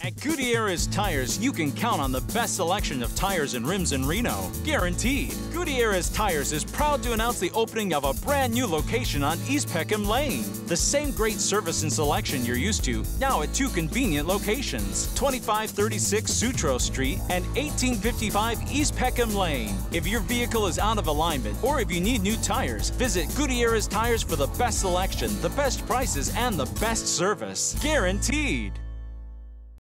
At Gutierrez Tires, you can count on the best selection of tires and rims in Reno. Guaranteed. Gutierrez Tires is proud to announce the opening of a brand new location on East Peckham Lane. The same great service and selection you're used to, now at two convenient locations, 2536 Sutro Street and 1855 East Peckham Lane. If your vehicle is out of alignment or if you need new tires, visit Gutierrez Tires for the best selection, the best prices, and the best service. Guaranteed.